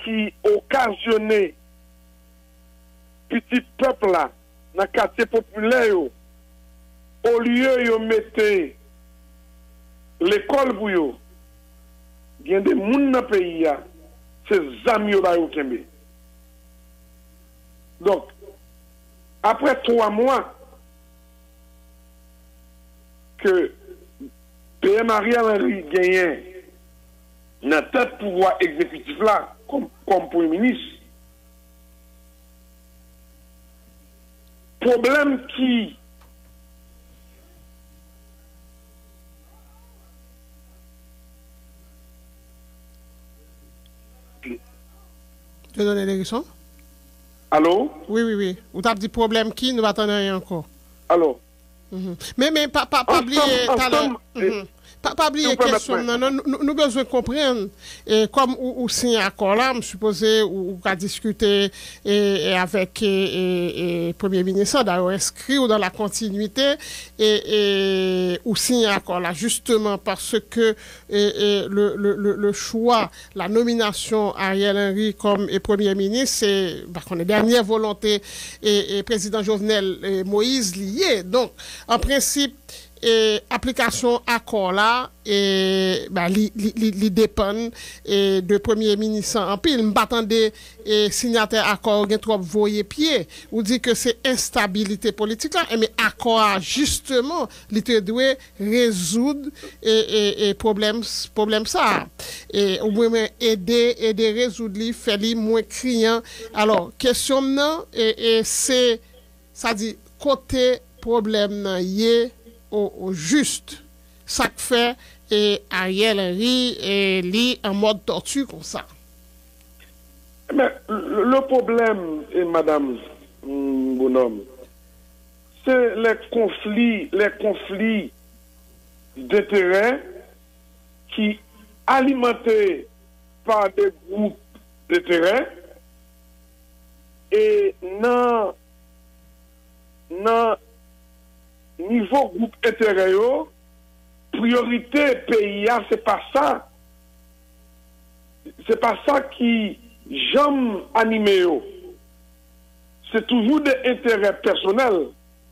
qui occasionné petit peuple là dans le quartier populaire au lieu de mettre l'école pour eux, il y a des gens dans le pays, c'est amis qui ont. Donc, après 3 mois, que PM Ariel Henry gagne dans la tête pouvoir exécutif là, comme Premier ministre, problème qui Tu veux donner des raisons? Allô? Oui. Ou t'as dit problème qui nous attendons rien encore? Allô? Mais pas oublier tout à l'heure. Pas oublier question. Nous besoin comprendre. Et comme ou signe accord là, je suppose ou qu'a discuté avec Premier ministre d'ailleurs inscrit ou dans la continuité ou signe accord là justement parce que le choix, la nomination Ariel Henry comme Premier ministre, c'est qu'on est dernière volonté et président Jovenel Moïse lié. Donc en principe application accord là et li dépend de premier ministre en pile m'attendait signataire accord gen trop voyer pied ou dit que c'est instabilité politique là mais accord justement li te doit résoudre et problème ça et au moins aider résoudre li faire li moins criant. Alors question non et c'est ça dit côté problème nan yé au juste ça fait et Ariel Henry et lui en mode tortue comme ça. Mais le problème, madame Bonhomme, c'est les conflits d'intérêts qui alimentés par des groupes d'intérêts et non niveau groupe intérêt, priorité pays, c'est pas ça. C'est pas ça qui j'aime animer. C'est toujours des intérêts personnels.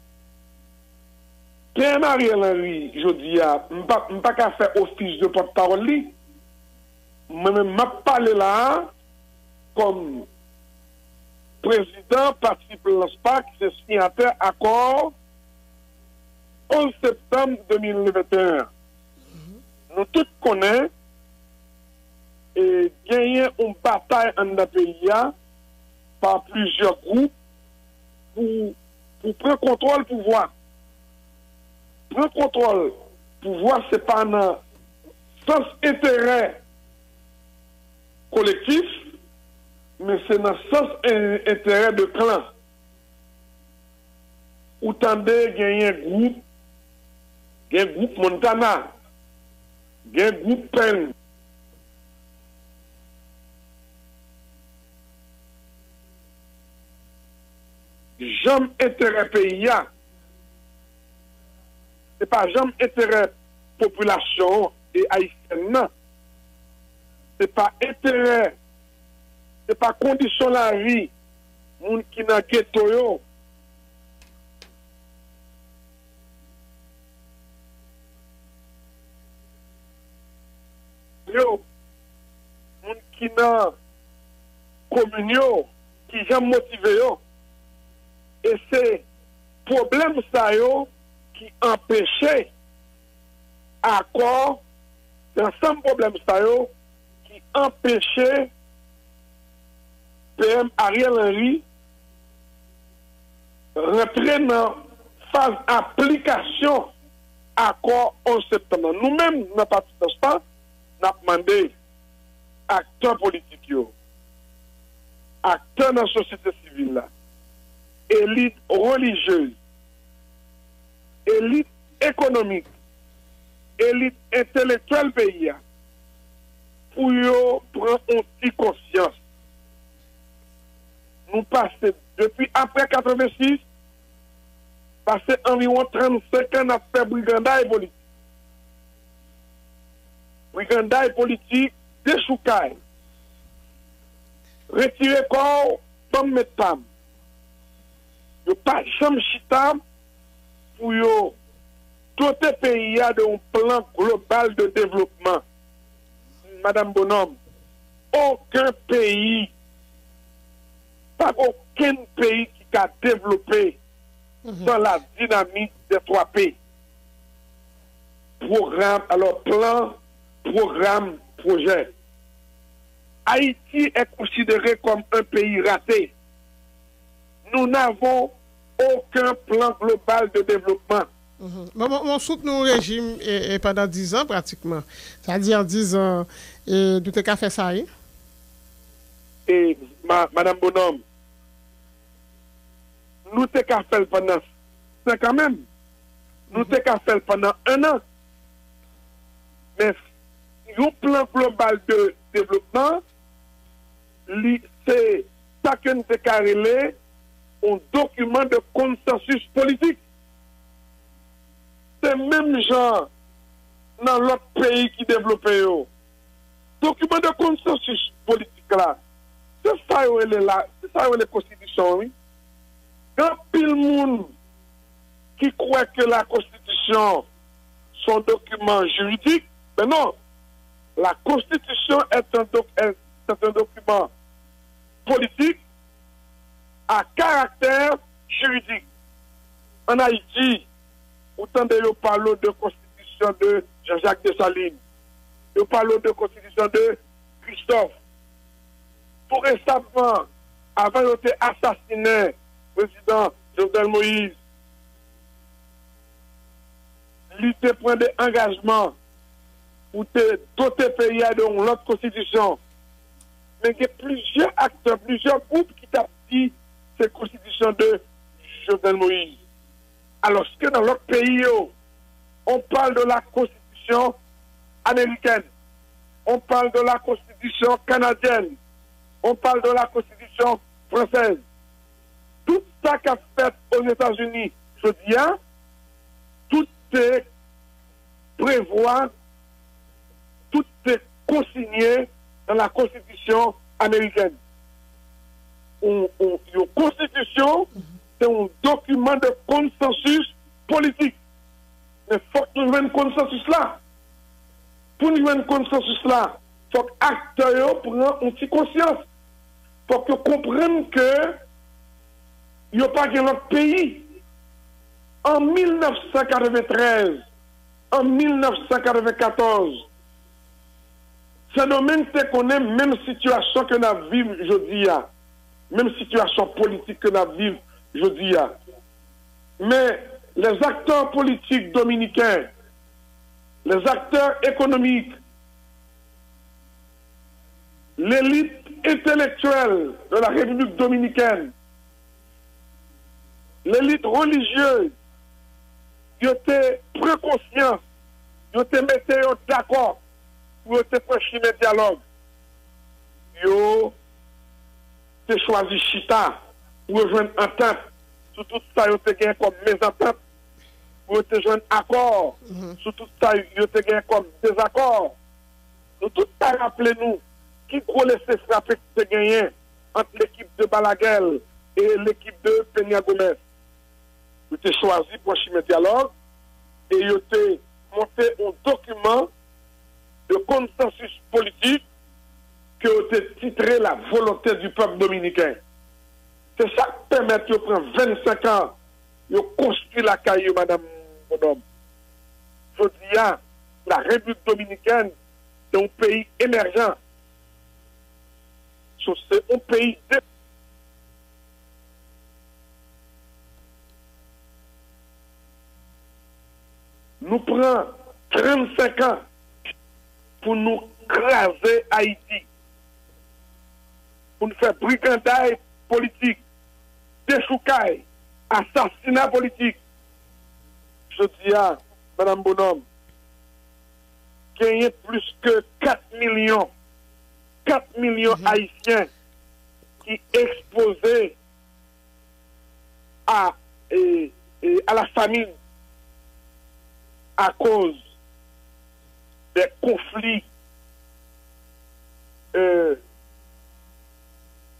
PM Ariel Henry, je dis, je ne peux pas faire office de porte-parole. Moi-même, je parle là comme président parti Planspa, qui est signataire accord 11 septembre 2021. Nous tous connaissons et gagner une bataille en le pays par plusieurs groupes pour prendre contrôle du pouvoir. Prendre contrôle du pouvoir, ce n'est pas dans sens intérêt collectif, mais c'est dans sens intérêt de clan. Ou tendez gagner un groupe, Montana, un groupe Pen. Jamais intérêt pays, c'est pas jamais intérêt population et haïtienne, non. C'est pas intérêt, c'est pas condition la vie, moun qui n'a ghetto yo. Moun qui n'a communion, qui j'aime motivé yo. Et c'est problème ça yo qui empêchait accord, l'ensemble problème ça yo qui empêchait PM Ariel Henry rentrer dans phase application accord 11 septembre. Nous-mêmes, dans parti de ça, nous avons demandé acteurs politiques, acteurs dans la société civile, là, élite religieuse, élite économique, élite intellectuelle pays, pour prendre une petite conscience. Nous passons, depuis après 86, passé environ 35 ans à faire brigandaille politique. Brigandaille politique, déchoucaille. retirer corps, comme mettre femme. Yo pas jamais chita pour yo tout le pays a un plan global de développement. Madame Bonhomme, aucun pays, pas aucun pays qui a développé dans la dynamique des 3 pays. Programme, alors plan, programme, projet. Haïti est considéré comme un pays raté. Nous n'avons aucun plan global de développement. On soutient nos régime pendant 10 ans pratiquement. C'est-à-dire 10 ans, et tout est qu'à faire ça. Hein? Et Madame Bonhomme, nous t'es qu'à faire pendant 5 ans même. Nous t'es qu'à faire pendant 1 an. Mais le plan global de développement, c'est ça que nous t'es carré un document de consensus politique. C'est même genre dans l'autre pays qui développe. Document de consensus politique là. C'est ça où elle est là. C'est ça où elle est constitution. Oui. Quand pile monde qui croit que la constitution sont document juridique, mais non. La constitution est un document politique à caractère juridique. En Haïti, autant de nous parlons de constitution de Jean-Jacques Dessalines, nous parlons de constitution de Christophe. Tout récemment, avant d'être assassiné, le président Jovenel Moïse, il te prend des engagements pour doter le pays de l'autre constitution. Mais il y a plusieurs acteurs, plusieurs groupes qui t'ont dit cette constitution de Jovenel Moïse. Alors que dans l'autre pays, on parle de la constitution américaine, on parle de la constitution canadienne, on parle de la constitution française. Tout ça qu'a fait aux États-Unis, je dis, hein, tout est prévoit, tout est consigné dans la constitution américaine. Une constitution, c'est un document de consensus politique. Mais il faut que nous ayons un consensus là. Pour nous avoir un consensus là, il faut que les acteurs prennent une petite conscience. Il faut qu'ils comprennent que il n'y a pas qu'un autre pays. En 1993, en 1994, ce domaine te connaît même situation que nous vivons aujourd'hui, même situation politique que nous vivons aujourd'hui. Mais les acteurs politiques dominicains, les acteurs économiques, l'élite intellectuelle de la République dominicaine, l'élite religieuse, ils étaient très conscients, ils étaient d'accord pour te prêcher le dialogue. Ils ont choisi Chita pour rejoindre entente. Sur tout ça, ils ont gagné comme mésentente pour te joindre accord. Sur tout ça, ils ont gagné comme désaccord. Nous tout ça, rappelez-nous, qui gros laisser frapper qui te gagné entre l'équipe de Balaguer et l'équipe de Peña Gomez. Ils ont choisi pour le dialogue et ils ont monté un document de consensus politique qui a été titré la volonté du peuple dominicain. C'est ça qui permet de prendre 25 ans de construire la caillou, Madame Bonhomme. Je dis, la République dominicaine, c'est un pays émergent. C'est un pays nous prenons 35 ans pour nous craser Haïti, pour nous faire brigandage politique, déchoucaille, assassinat politique. Je dis à Mme Bonhomme, qu'il y a plus que 4 millions haïtiens qui exposés à la famine à cause des conflits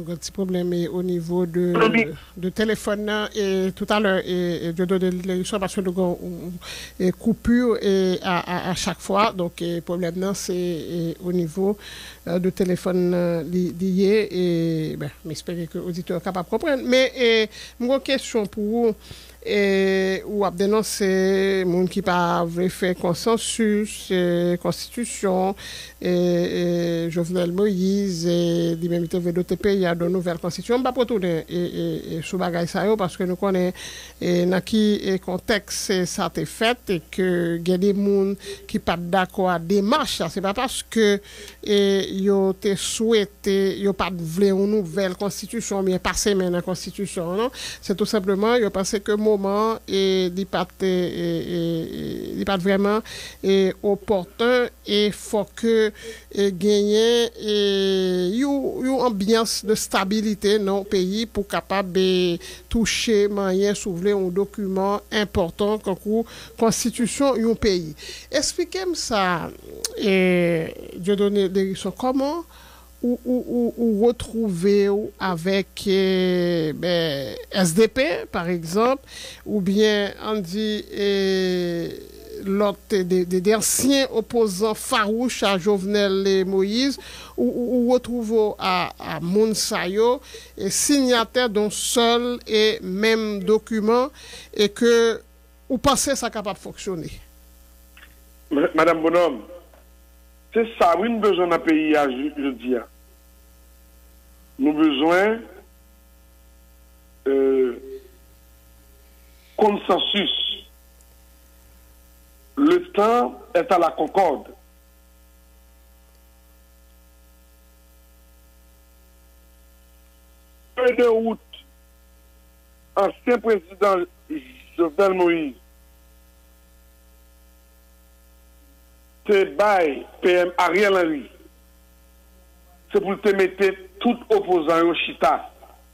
nous avons un petit problème au niveau de téléphone. Et tout à l'heure, je donne l'émission parce que nous avons une coupure à chaque fois. Donc, le problème, c'est au niveau de téléphone lié. Et j'espère que l'auditeur est capable de comprendre. Mais, une question pour vous. Ou a dénoncé moun qui pas fait consensus constitution Jovenel Moïse et lui-même était d'autres pays à de nouvelles constitutions pas pour tourner sous bagay ça parce que nous connaissons dans qui contexte ça a été fait et que il y a des moun qui pas d'accord à démarche c'est pas parce que yo te souhaité yo pas voulu une nouvelle constitution mais passer maintenant la constitution non c'est tout simplement yo pensé que moment et il pas vraiment opportun et faut que gagner une ambiance de stabilité dans le pays pour capable toucher moyen soulever un document important comme constitution du pays. Expliquez-moi ça je donne des raisons comment ou retrouver avec SDP par exemple ou bien on dit l'autre des anciens opposants farouches à Jovenel et Moïse ou retrouver à Mounsayo et signataire d'un seul et même document et que ou pensez ça capable de fonctionner. Madame Bonhomme, c'est ça, oui, nous avons besoin d'un pays, je dis. Nous avons besoin consensus. Le temps est à la concorde. Feuille de route, ancien président Jovenel Moïse, c'est by PM Ariel Henry. C'est pour te mettre tout opposant au chita.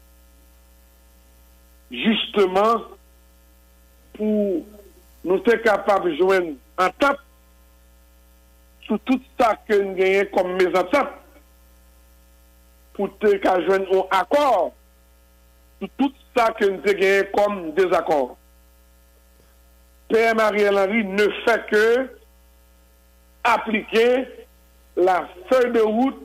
Justement, pour nous être capables de joindre en tape sur tout ça que nous gagnons comme mésentente. Pour te joindre un accord sur tout ça que nous gagnons comme désaccord. PM Ariel Henry ne fait que appliquer la feuille de route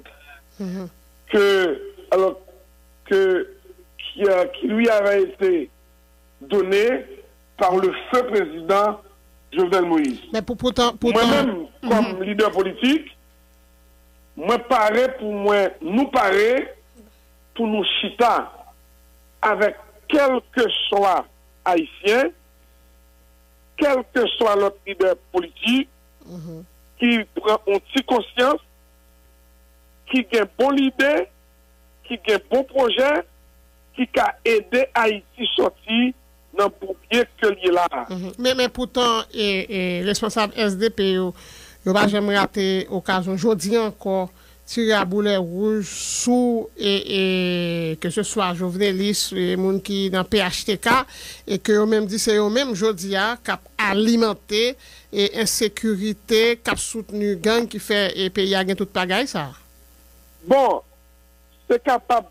qui lui avait été donnée par le feu président Jovenel Moïse. Mais pourtant... Moi-même, comme leader politique, nous paraît pour nous chita avec quel que soit haïtien, quel que soit notre leader politique, qui prend une petite conscience, qui a une bonne idée, qui a un bon projet, qui a aidé Haïti sortir dans le bourbier que l'il est là. Mais pourtant, responsable SDP, il n'a pas jamais raté l'occasion. Aujourd'hui encore, tirer à boulet rouge sous que ce soit Jovenelis, les gens qui dans PHTK, et que eux-mêmes disent c'est eux-mêmes aujourd'hui qui a alimenté et insécurité, qui a soutenu gang qui fait et pays à toute pagaille ça. Bon, c'est capable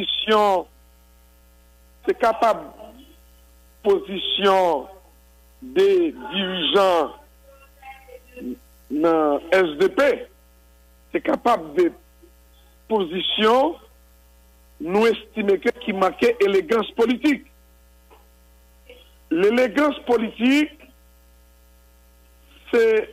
position des dirigeants dans SDP. C'est capable de position, nous estimons qu'il manquait élégance politique. L'élégance politique, c'est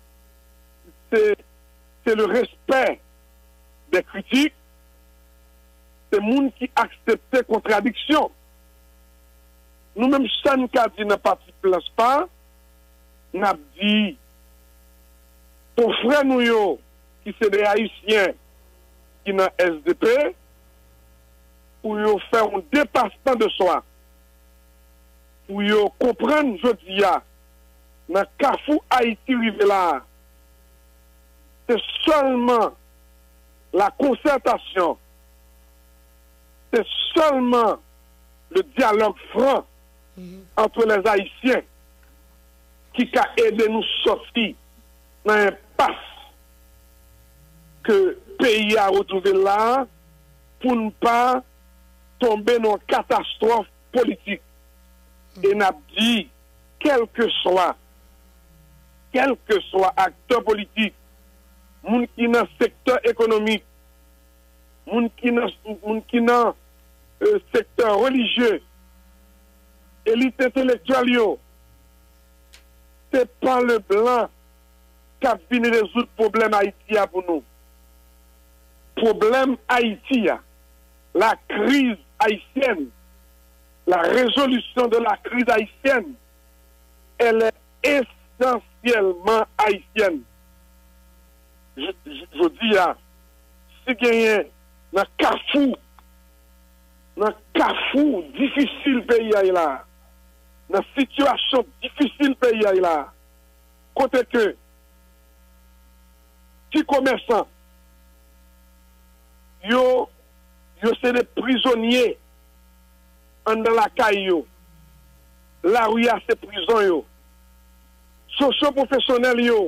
le respect des critiques, c'est le monde qui accepte contradiction. Nous-mêmes, ça nous a dit dans parti place pas, nous avons dit, pour frère nous, qui sont des Haïtiens qui sont dans SDP, pour faire un dépassement de soi, pour comprendre, je dis, dans Carrefour Haïti rive là, c'est seulement la concertation, c'est seulement le dialogue franc entre les Haïtiens qui a aidé nous sortir dans un passe que le pays a retrouvé là pour ne pas tomber dans une catastrophe politique. Et n'a dit, quel que soit acteur politique, moun qui dans le secteur économique, moun qui dans le secteur religieux, élite intellectuelle, c'est pas le blanc qui a venu résoudre le problème Haïti pour nous. Problème Haïti, la crise haïtienne, la résolution de la crise haïtienne, elle est essentiellement haïtienne. Je dis, si gagne dans Carrefour difficile pays là, dans situation difficile pays là, côté que qui commerçants yo c'est des prisonniers en dans la caillou, la rue a ces prisons yo, socio-professionnels yo.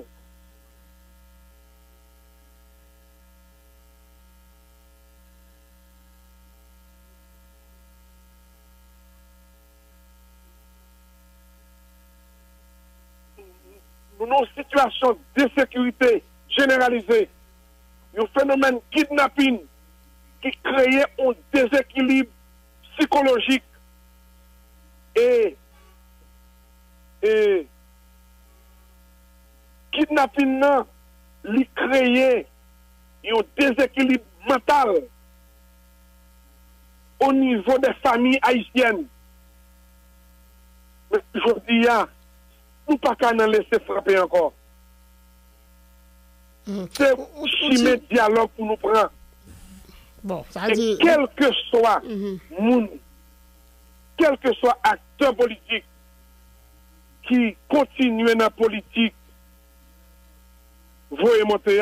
Nous avons une situation de sécurité généralisée, un phénomène kidnapping qui crée un déséquilibre psychologique et kidnapping lui crée un déséquilibre mental au niveau des familles haïtiennes. Mais je dis, nous pas qu'à nous laisser frapper encore. C'est un dialogue pour nous prendre. Bon, ça dit... Quel que soit moun, quel que soit acteur politique qui continue dans la politique, voyez monter,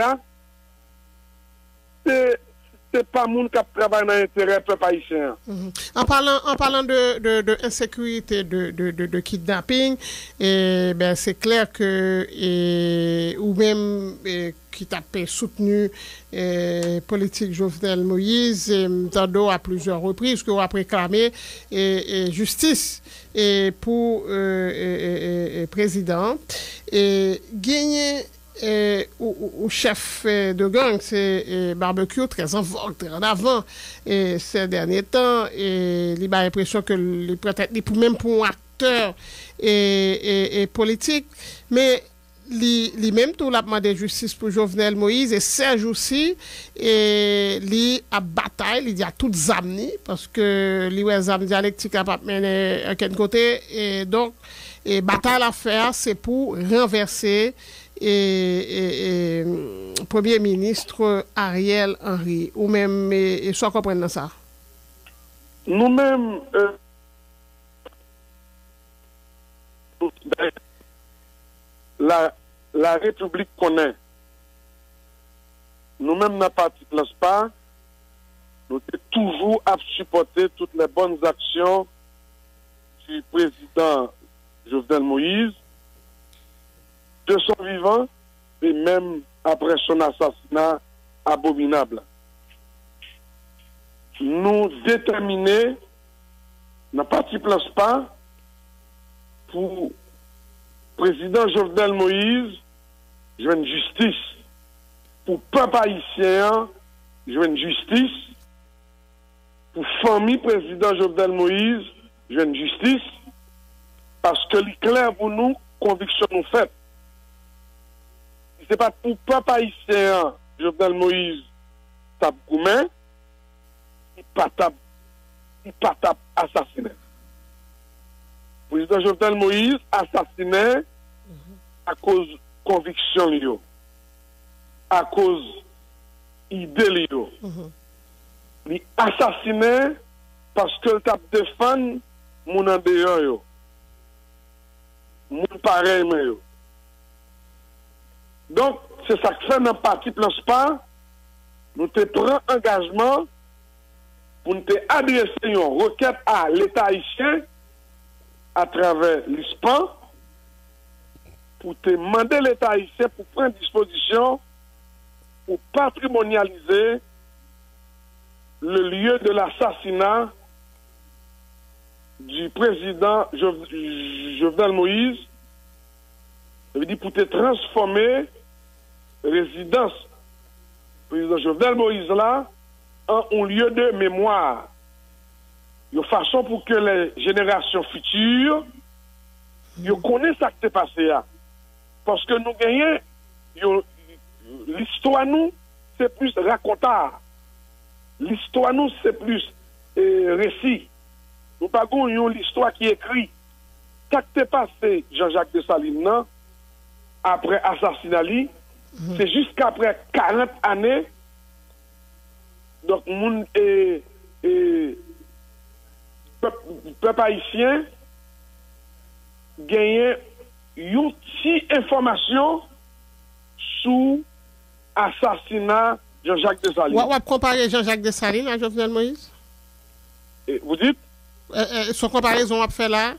c'est pas moun qui travaille dans l'intérêt du peuple haïtien. En parlant de insécurité, de kidnapping, ben c'est clair que ou même qui t'a soutenu politique Jovenel Moïse, Tando à plusieurs reprises, qu'on a réclamé justice pour président et gagner. Au chef de gang, c'est Barbecue, très en vogue, très en avant ces derniers temps. Et il a l'impression que peut-être même pour un acteur et politique, mais lui-même tout l'a demandé justice pour Jovenel Moïse et Serge aussi, et lui a bataille, il y a toutes zamni parce que lui a zam dialectique à pas mener à quel côté, et donc bataille à faire, c'est pour renverser et Premier ministre Ariel Henry, ou même, et soit comprendre ça. Nous-mêmes, la République connaît. Nous-mêmes, n'a pas de place pas. Nous sommes toujours à supporter toutes les bonnes actions du président Jovenel Moïse, de son vivant, et même après son assassinat abominable. Nous déterminer, n'a pas de place pas, pour président Jovenel Moïse, jouer une justice. Pour peuple haïtien, jouer une justice. Pour famille président Jovenel Moïse, jouer une justice. Parce que les clair pour nous, conviction nous fait. C'est pas pour peuple haïtien, Jovenel Moïse, tape gourmet, il pas tape assassiné. Président Jovenel Moïse assassiné à cause de conviction liyo, à cause d'idée liyo. Il assassiné parce que tape défendre mon en dehors yo. Mon pareil mais yo. Donc, c'est ça que fait dans le parti Place pas, nous te prenons engagement pour nous adresser une requête à l'État haïtien à travers l'ISPAN pour te demander l'État haïtien pour prendre disposition pour patrimonialiser le lieu de l'assassinat du président Jovenel Moïse, ça veut dire pour te transformer résidence président Jovenel Moïse là en un lieu de mémoire. De façon pour que les générations futures connaissent ce qui s'est passé là. Parce que nous gagnons, l'histoire nous, c'est plus raconteur. L'histoire nous, c'est plus récit. Nous pas l'histoire qui est écrite. Ce qui s'est passé, Jean-Jacques Dessalines, non? Après assassinat, c'est jusqu'après 40 années. Donc, moun peuple haïtien gagne une petite information sur l'assassinat de Jean-Jacques Dessalines. Vous comparer Jean-Jacques Dessalines à Jovenel Moïse? Vous dites? Son comparaison a fait là?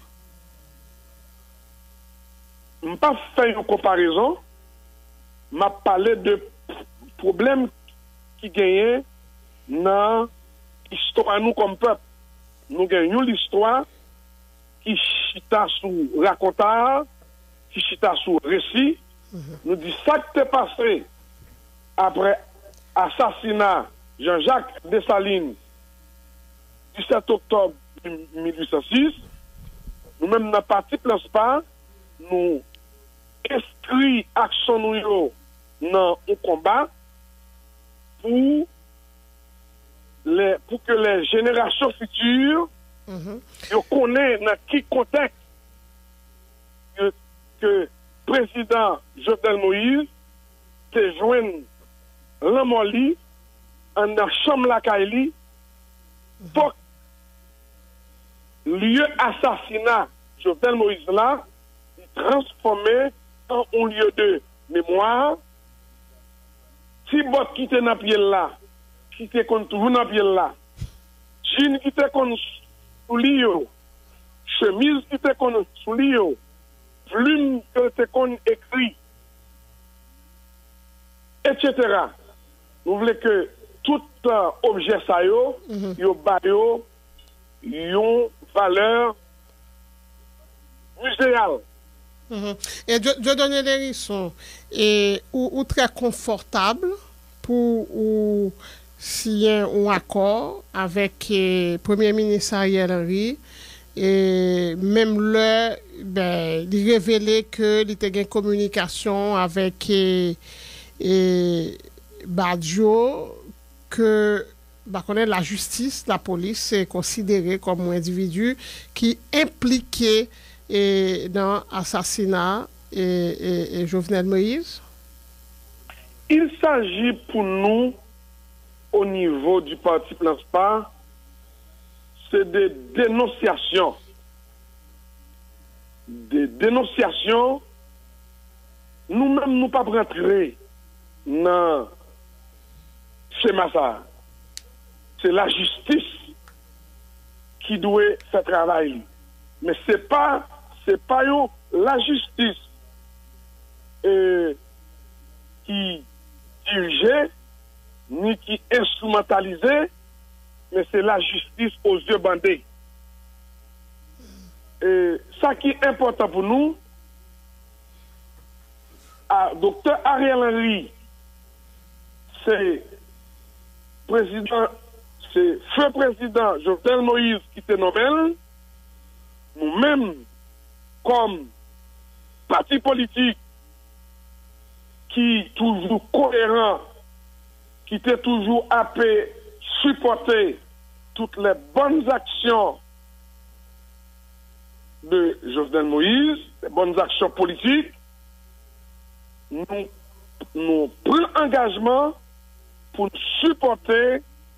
Je n'ai pas fait une comparaison. Je parlé de problèmes qui gagnent dans l'histoire nous comme peuple. Nous gagnons l'histoire qui chita sous raconteur, qui chita sous récit. Nous disons ça qui s'est passé après assassinat Jean-Jacques Dessalines 17 octobre 1806. Nous-mêmes, dans la partie pas, nous inscrivons action nous dans un combat pour que les générations futures connaissent dans quel contexte que le président Jovenel Moïse s'est joint l'Amoli en la chambre la Kaili pour lieu assassinat Jovenel Moïse là transformé en un lieu de mémoire. Si bot qui était dans pied là, qui était toujours dans pied là, jean qui était sous l'io, chemise qui était sous l'io, plume qui était écrit, etc. Nous voulons que tout objet ça yo bayo yon valeur muséale. Et je donne des raisons ou très confortable pour signer un accord avec le Premier ministre Ariel Henry et même il révélait que il était en communication avec Badjo que la justice, la police est considérée comme un individu qui impliqué dans l'assassinat et Jovenel Moïse? Il s'agit pour nous, au niveau du parti Planspa, c'est des dénonciations. Des dénonciations, nous-mêmes, nous pas rentrer dans ce massacre. C'est la justice qui doit faire travail. Mais c'est pas la justice qui dirige ni qui instrumentalisait, mais c'est la justice aux yeux bandés. Et ça qui est important pour nous, Dr. Ariel Henry, c'est feu président Jovenel Moïse qui te nommé. Nous-mêmes, comme parti politique qui toujours cohérent, qui était toujours appelé supporter toutes les bonnes actions de Jovenel Moïse, les bonnes actions politiques, nous prenons engagement pour supporter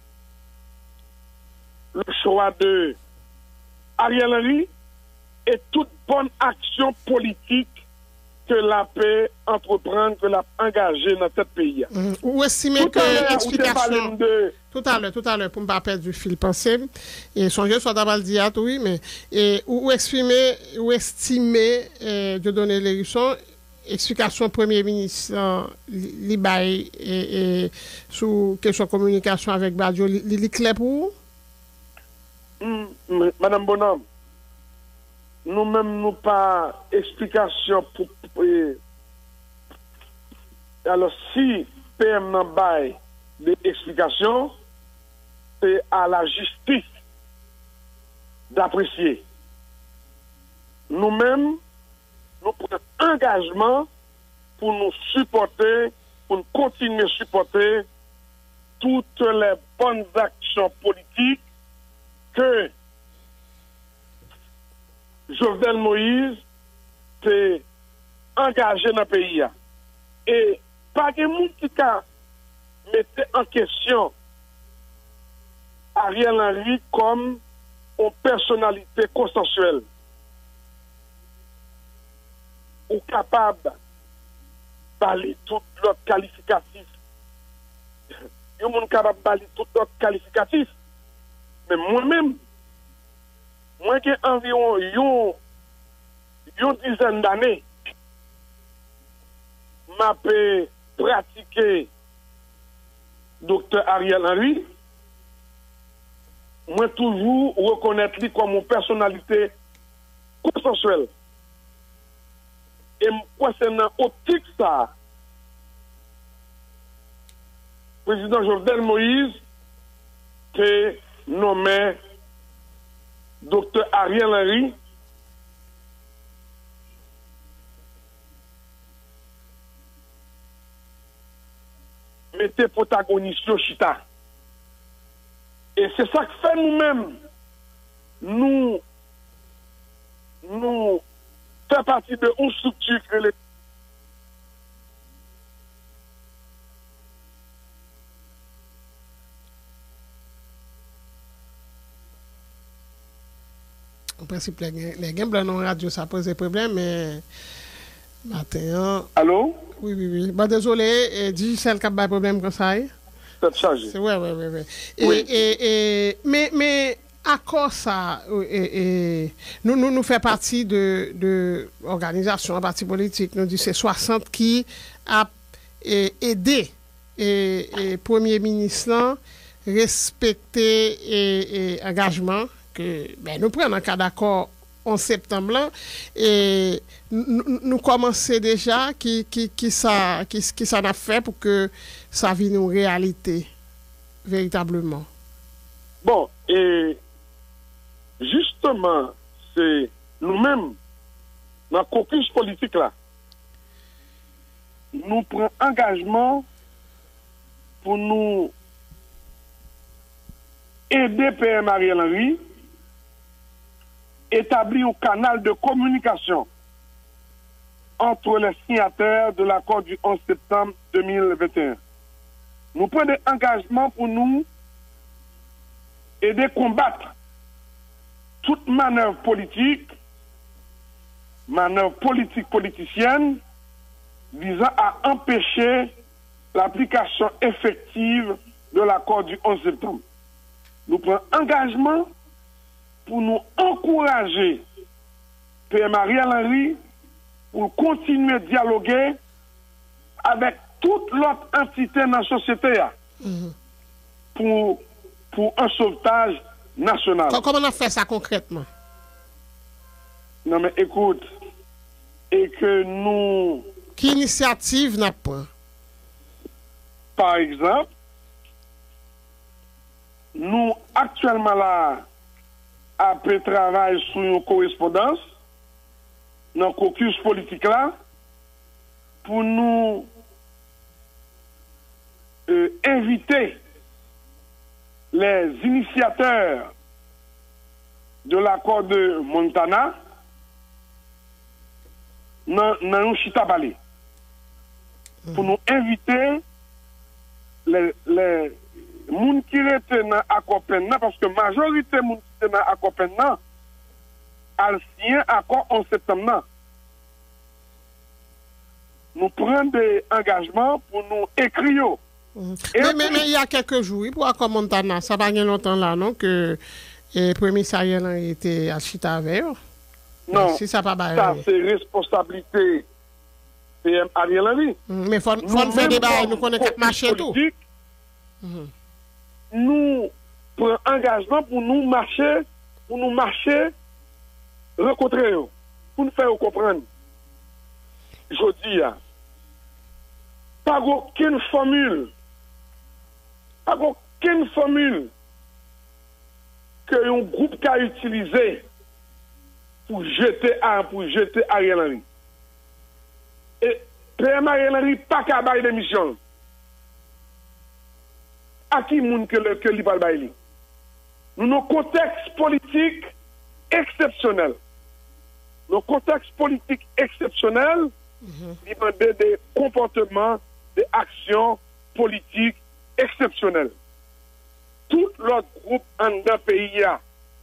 le choix de Ariel Henry et toute bonne action politique que la paix entreprendre, que la engager dans ce pays. Ou estimez que l'explication... Tout à l'heure, pour ne pas perdre du fil pensé, et songez soit d'abord dit à oui, mais ou estimez de donner les leçons, explication Premier ministre li bay et sous question communication avec Badio li clair pour Madame Bonhomme, nous-mêmes nous pas explication pour alors si PM n'a bail des explications, c'est à la justice d'apprécier. Nous-mêmes, nous prenons engagement pour nous supporter, pour nous continuer à supporter toutes les bonnes actions politiques que Jovenel Moïse s'est engagé dans le pays. Et pas de monde qui a mis en question Ariel Henry comme une personnalité consensuelle ou capable de parler tout l'autre qualificatif. Il y a monde capable de parler tout l'autre qualificatif. Mais moi-même, moi qui ai environ une dizaine d'années, m'a pratiqué Dr. Ariel Henry, moi toujours reconnaître lui comme une personnalité consensuelle. Et moi, c'est dans l'optique ça. Le président Jovenel Moïse qui nommé Dr. Ariel Henry mettez protagoniste au chita. Et c'est ça que fait nous-mêmes. Nous faisons partie de une structure que les en principe, les gains blancs en radio, ça pose des problèmes, mais matin. Allô? Oui. Bah, désolé, dis celle qui a des problèmes comme ça. C'est chargé. Oui. Mais à quoi ça, nous fait partie de organisation, un parti politique, nous dit c'est 60 qui a aidé et Premier ministre respecter engagement que nous prenons un cas d'accord en septembre là, et nous commençons déjà qui ça a fait pour que ça vienne une réalité véritablement. Bon, et justement, c'est nous-mêmes, dans le caucus politique là, nous prenons engagement pour nous aider PM Ariel Henry, établir un canal de communication entre les signataires de l'accord du 11 septembre 2021. Nous prenons des engagements pour nous aider à combattre toute manœuvre politique politicienne visant à empêcher l'application effective de l'accord du 11 septembre. Nous prenons engagement pour nous encourager PM Ariel Henry pour continuer à dialoguer avec toute l'autre entité dans la société pour un sauvetage national. Comment on a fait ça concrètement? Non mais écoute, et que nous... Quelle initiative n'a pas? Par exemple, nous actuellement là, après travail sur une correspondance, dans le caucus politique là, pour nous inviter les initiateurs de l'accord de Montana dans un chita-balé. Pour nous inviter les gens qui étaient dans l'accord PENNA, parce que la majorité des gens qui étaient dans l'accord PENNA a signé l'accord en septembre. Nous prenons des engagements pour nous écrire. Mais il y a quelques jours, pour accord Montana, ça va bien longtemps là, non, que le premier Sahel a été à Chita avec. Non, si ça pas ça c'est responsabilité PM Ariel Henry. Mais faut faire débat, nous connaissons quatre marchés tout. Nous prenons engagement pour nous marcher, rencontrer eux, pour nous faire comprendre. Je dis, pas aucune formule que un groupe a utilisé pour jeter Ariel Henry. Et PM Ariel Henry pas qu'à bailler d'émission. À qui moun que li va bailler? Nous avons un contexte politique exceptionnel. Nos contexte politique exceptionnel demande des comportements, des actions politiques exceptionnelles. Tout l'autre groupe en d'un pays a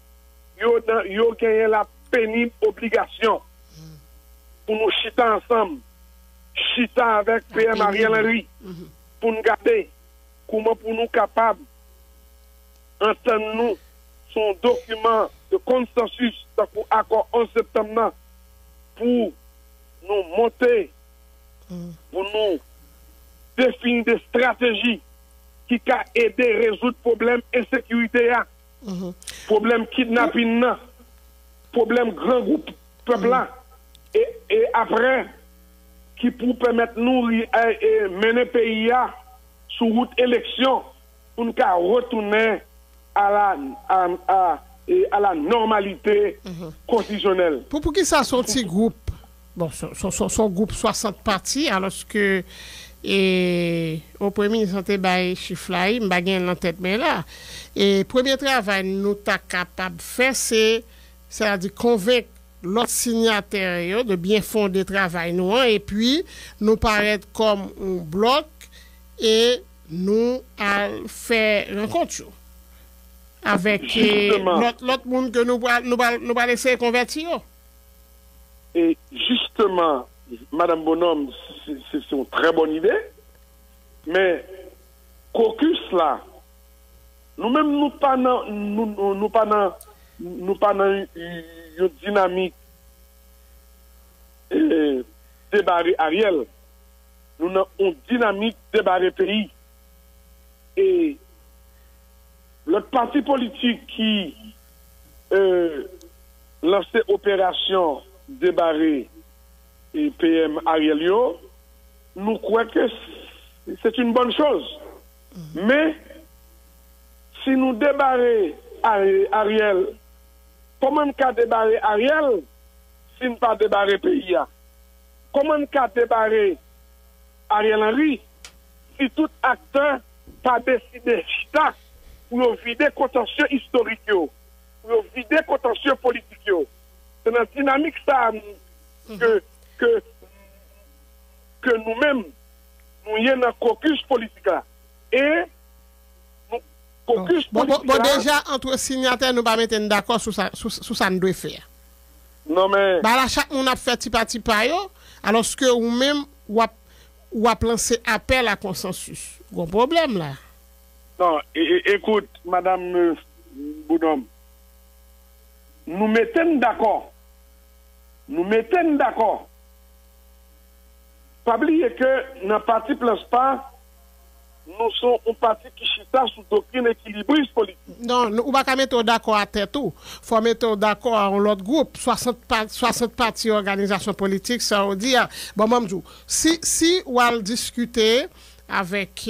gagné la pénible obligation pour nous chiter ensemble, chiter avec PM Ariel Henry, pour nous garder comment pour nous capables d'entendre nous son document de consensus pour accord 11 septembre pour nous monter, pour nous définir des stratégies qui peuvent aider à résoudre le problème insécurité, problème kidnapping, problème grand groupe peuple et après qui pour permettre nous de mener le pays sur route élection pour nous retourner à la normalité constitutionnelle. Pour qui ça son petit groupe? Bon, son groupe 60 partis, alors que au premier ministre santé bail chiffre là, il m'a gagné en tête mais là et premier travail nous ta capable faire c'est-à-dire convaincre l'autre signataire de bien fonder travail nous et puis nous paraître comme un bloc et nous à faire rencontre avec l'autre monde que nous va laisser convertir. Et justement, Madame Bonhomme, c'est une très bonne idée, mais caucus là, nous-mêmes nous pas dans une dynamique débarrer Ariel, nous avons une dynamique débarrer pays. Et le parti politique qui lançait opération débarrer et PM Ariel, nous croyons que c'est une bonne chose. Mais si nous débarrer Ariel, comment nous débarrer Ariel si nous pas débarrer pays? Comment nous débarrer Ariel Henry si tout acteur pas décidé pour vider contentieux historique, pour vider contentieux politique? C'est dans la dynamique ça que nous-mêmes, nous y avons un caucus politique là. Et caucus politique bon, déjà, entre signataires, nous ne pas mettre d'accord sur ça nous doit faire. Non, mais... Bah là, chaque monde a fait petit pas, alors que vous-même, ou a lancé appel à consensus. Gros problème là. Non, écoute, Madame Bonhomme, nous mettons d'accord. Pas oublier que dans le parti Place pas, nous sommes un parti qui chita sous doctrine équilibriste politique. Non, nous ne pouvons pas mettre d'accord à tête tout. Il faut mettre d'accord à l'autre groupe, 60 partis organisations politiques, ça veut dire, bon, Mamdou, si on va discuter avec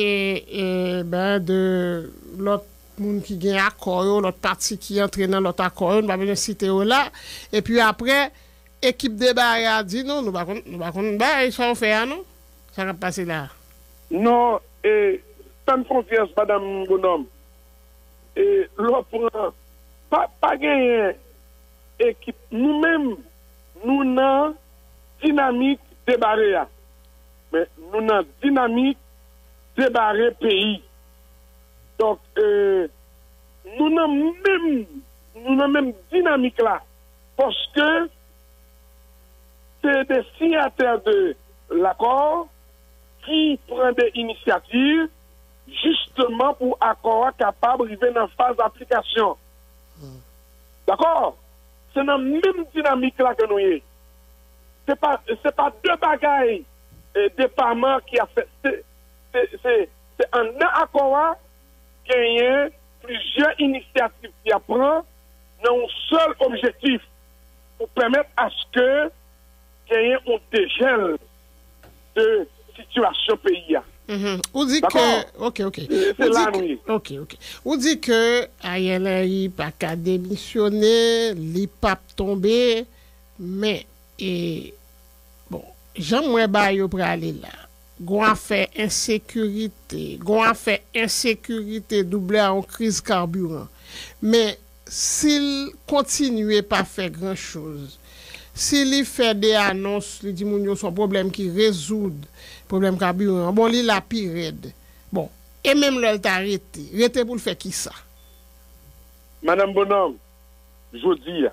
de l'autre monde qui gagne accord, l'autre parti qui entre dans l'autre accord, on va venir citer là, et puis après, équipe débat a dit non, nous ne pouvons pas ça fait, non? Ça va passer là. Non, et pas de confiance, Madame Bonhomme. Et l'autre, pas gagner équipe. Nous-mêmes, nous avons dynamique débarrée. Mais nous avons dynamique débarré pays. Donc, nous avons même dynamique là. Parce que c'est des signataires de l'accord qui prennent des initiatives justement pour accord capable d'arriver dans la phase d'application. D'accord? C'est dans la même dynamique là que nous y. C'est pas deux bagailles département qui a fait. C'est un accord qui a plusieurs initiatives qui apprend dans un seul objectif pour permettre à ce que qu'il y ait un dégel de situation pays. On dit que OK. C'est là oui. OK. On dit que Ariel Henry pas qu'à démissionner, il pas tomber mais bon, j'aimerais ba yo pour aller là. Gon fait insécurité doublée en crise carburant. Mais s'il continuait pas faire grand chose, s'il fait des annonces, il dit moun yo son problème qui résout problème carburant, bon li la pire. Bon, et même le arrêté pour le faire qui ça? Madame Bonhomme, je dis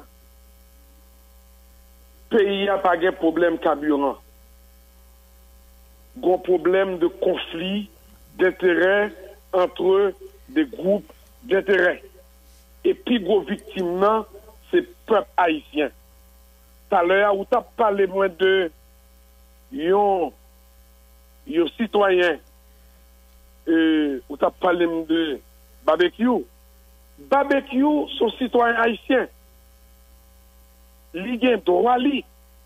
pays a pas de problème carburant. Gon problème de conflit d'intérêts entre des groupes d'intérêts. Et puis gros victime c'est peuple haïtien. Tout à l'heure où tu as parlé moins de yon citoyen où tu as parlé de barbecue sont citoyens haïtiens. Li gen droit li.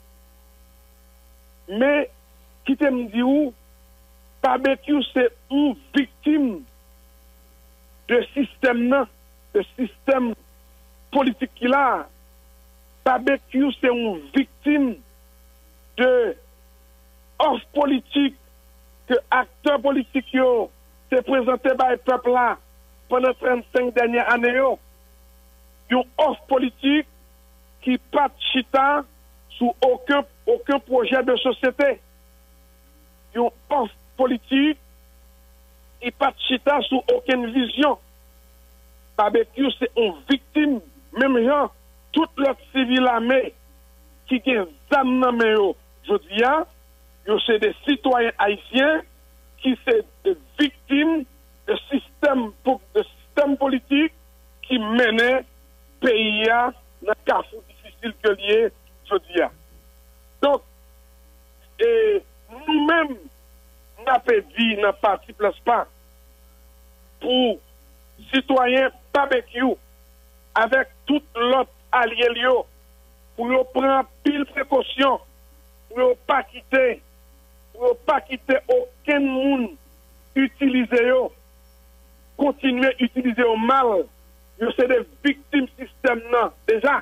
Mais qui te me dit où barbecue c'est une victime de système politique qu'il a. Barbecue c'est une victime de offre politique que acteurs politiques yo se présenté par le peuple là pendant 35 dernières années yo. Une offre politique qui pas chita sous aucun projet de société. Une offre politique qui pas chita sous aucune vision. Barbecue c'est une victime, même gens, toute l'autre civil armée qui ont des âmes je dis, c'est des citoyens haïtiens qui sont des victimes de système politique qui menait pays dans le carrefour difficile que lié, je dis. Donc, nous-mêmes, nous avons dit dans le parti Place Pas pour citoyens barbecue avec tout l'autre allié pour nous prendre pile précaution, pour ne pas quitter aucun monde utiliser continuer à utiliser au mal. C'est des victimes système non. Déjà,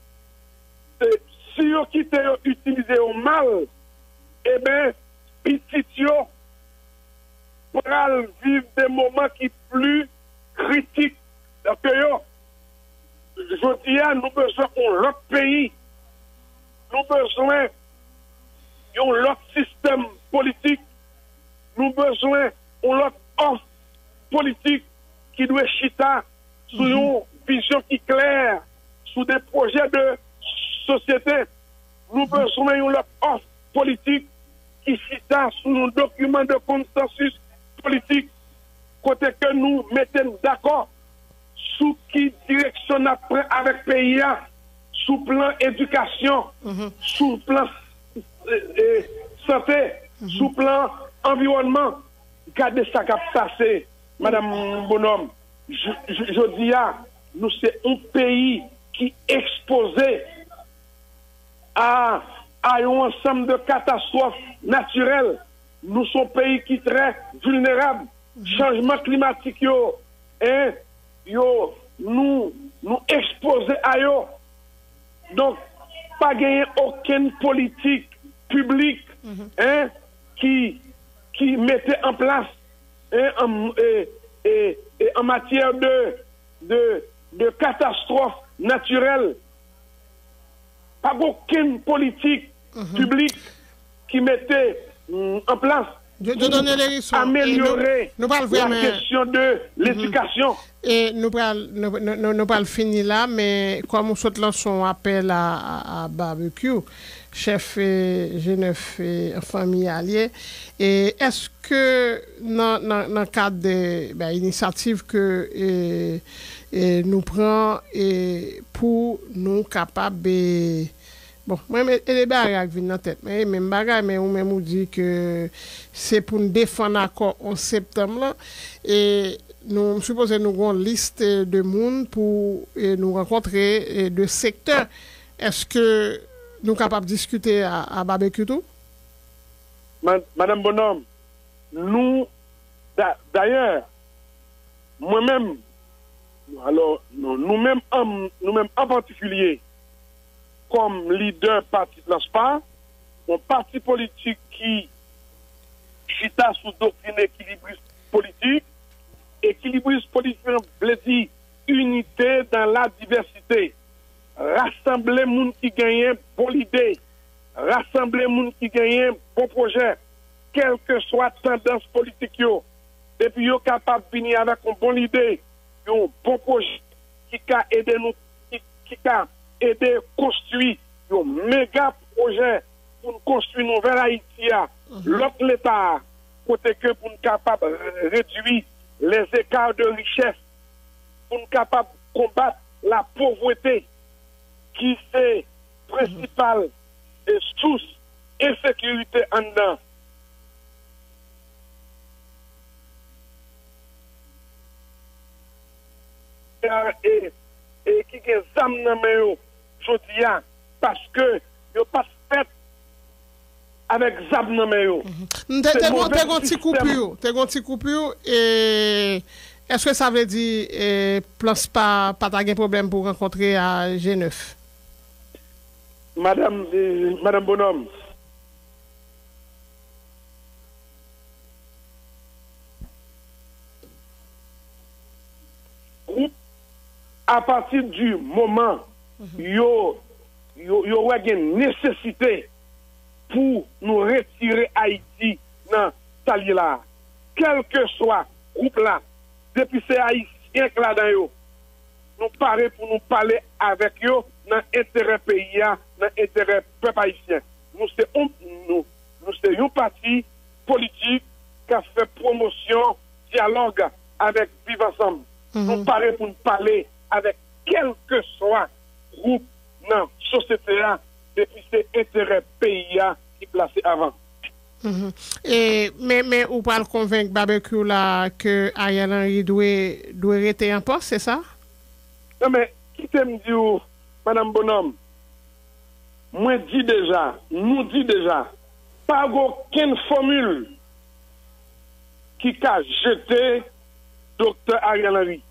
si vous quittez utiliser au mal, eh bien, petit yo pour vivre des moments qui plus critiques. Parce que je dis, nous besoin d'un autre pays, nous besoin d'un autre système politique, nous besoin d'un autre offre politique qui doit chita sur une vision qui claire, sur des projets de société. Nous besoin d'une autre offre politique qui chita sur un document de consensus politique, côté que nous mettons d'accord sous qui direction après avec pays, sous plan éducation, sous plan santé, sous plan environnement. Gardez ça qui a passé, Madame Bonhomme. Je dis, nous c'est un pays qui est exposé à un ensemble de catastrophes naturelles. Nous sommes un pays qui est très vulnérable. Changement climatique, nous exposés à eux. Donc, pas gagner aucune politique publique qui mettait en place en matière de catastrophes naturelles. Pas aucune politique publique qui mettait en place de donner les raisons, améliorer la question de l'éducation. Et nous pas finir là, mais comme nous souhaitons lancer un appel à barbecue, chef G9 et famille alliée, et est-ce que dans le cadre de l'initiative que nous prenons pour nous capables Bon, moi, les bagages viennent dans la tête. Mais même bagages, mais on même dit que c'est pour nous défendre l'accord en septembre. Là, et nous supposons nous avons une liste de monde pour nous rencontrer de secteurs. Est-ce que nous sommes capables de discuter à barbecue tout? Madame Bonhomme, nous, d'ailleurs, moi-même, alors nous-mêmes en particulier, comme leader parti de l'ASPA, un parti politique qui chita sous doctrine équilibriste politique veut dire unité dans la diversité, rassembler les gens qui gagnent bonne idée, rassembler les gens qui gagnent bon projet, quelle que soit la tendance politique, et puis ils sont capables de venir avec une bonne idée, un bon projet qui a aidé nous, qui a aidé à construire un méga projet pour construire une nouvelle Haïti. L'autre l'État, côté que pour nous capables de réduire les écarts de richesse, pour nous capables de combattre la pauvreté, qui est principale source d'insécurité en dedans. Et qui est zam nan men yo jodi a parce que yo pas fait avec zam nan men yo. T'es gon ti coupure et est-ce que ça veut dire place pas ta gen problème pour rencontrer à G9? Madame Bonhomme, à partir du moment où il y aura une nécessité pour nous retirer Haïti dans ce là, quel que soit le groupe là, depuis ces Haïtiens là dedans nous parlons pour nous parler avec eux dans l'intérêt pays, dans l'intérêt peuple haïtien. Nous sommes un parti politique qui a fait promotion, dialogue avec Vivre Ensemble. Nous parlons pour nous parler avec quel que soit groupe dans la société depuis ces intérêts pays qui placé avant. Mais ou pas le convaincre barbecue là que Ariel Henry doit rester en poste, c'est ça? Non mais qui t'aime dire Madame Bonhomme, nous dit déjà, pas aucune formule qui a jeté Dr. Ariel Henry.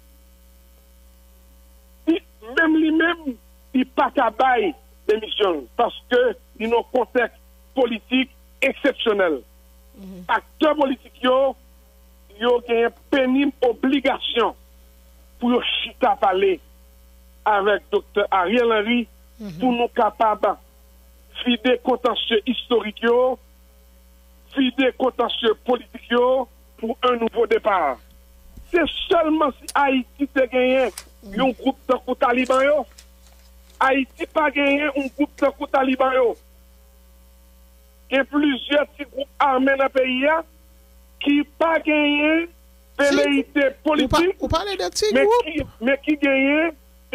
Même lui-même, il n'a pas qu'à bailler d'émission parce que il a un contexte politique exceptionnel. Acteurs politiques, ils ont une pénible obligation pour chita parler avec Dr. Ariel Henry pour nous capables de vider contentieux historique, vider contentieux politique pour un nouveau départ. C'est seulement si Haïti te gagne un groupe de Taliban. Haïti pas gagné un groupe de Taliban. Il y a plusieurs petits groupes armés dans le pays qui pas gagné velléité politique. Vous parlez de petits groupes? Mais qui gagne.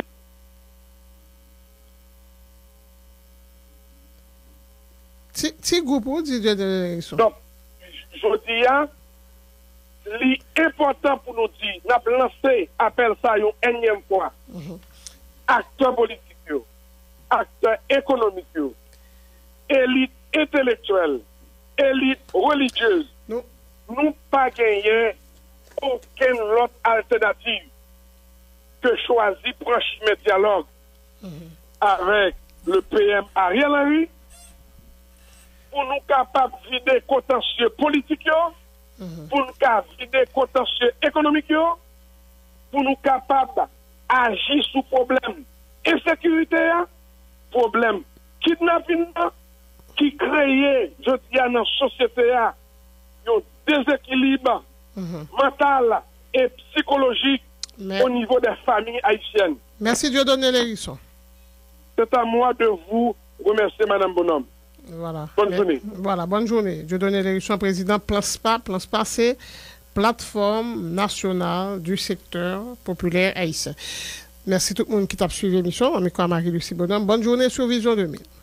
Petit groupe, vous dites de l'élection. Donc, je dis, l'important pour nous dire, nous avons lancé appel ça une énième fois. Acteurs politiques, acteurs économiques, élite intellectuelle, élite religieuse, nous pas gagné aucune autre alternative que choisir proche dialogue avec le PM Ariel Henry pour nous capables de vider contentieux politiques, pour nous capables de vider contentieux économiques, pour nous capables d'agir sous problème insécurité, problème kidnapping, qui crée, je dis, dans la société, un déséquilibre mental et psychologique au niveau des familles haïtiennes. Merci Dieudonné Lérisson. C'est à moi de vous remercier, Madame Bonhomme. Voilà. Bonne journée. Voilà, bonne journée. Dieudonné Lérisson, président PlanSPA. PlanSPA, c'est plateforme nationale du secteur populaire haïtien. Merci tout le monde qui t'a suivi l'émission. Marie-Lucie Bonhomme. Bonne journée sur Vision 2000.